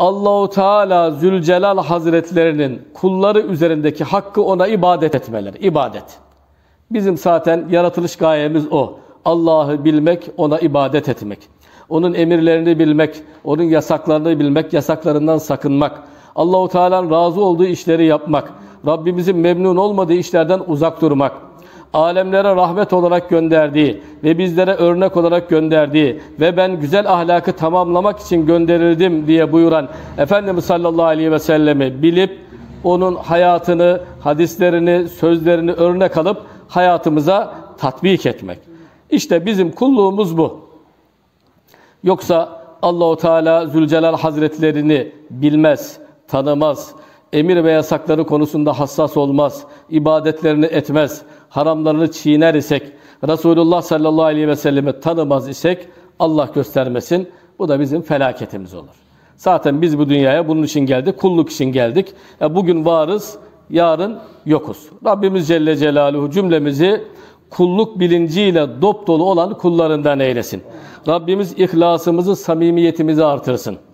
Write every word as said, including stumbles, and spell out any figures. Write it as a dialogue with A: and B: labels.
A: Allahu Teala Zülcelal Hazretlerinin kulları üzerindeki hakkı ona ibadet etmeleri. İbadet. Bizim zaten yaratılış gayemiz o. Allah'ı bilmek, ona ibadet etmek. Onun emirlerini bilmek, onun yasaklarını bilmek, yasaklarından sakınmak. Allahu Teala'nın razı olduğu işleri yapmak. Rabbimizin memnun olmadığı işlerden uzak durmak. Alemlere rahmet olarak gönderdiği ve bizlere örnek olarak gönderdiği ve ben güzel ahlakı tamamlamak için gönderildim diye buyuran Efendimiz sallallahu aleyhi ve sellemi bilip onun hayatını, hadislerini, sözlerini örnek alıp hayatımıza tatbik etmek. İşte bizim kulluğumuz bu. Yoksa Allahu Teala Zülcelal Hazretlerini bilmez, tanımaz, emir ve yasakları konusunda hassas olmaz, ibadetlerini etmez, haramlarını çiğner isek, Resulullah sallallahu aleyhi ve sellemi tanımaz isek, Allah göstermesin, bu da bizim felaketimiz olur. Zaten biz bu dünyaya bunun için geldik, kulluk için geldik. E bugün varız, yarın yokuz. Rabbimiz Celle Celaluhu cümlemizi kulluk bilinciyle dop dolu olan kullarından eylesin. Rabbimiz ihlasımızı, samimiyetimizi artırsın.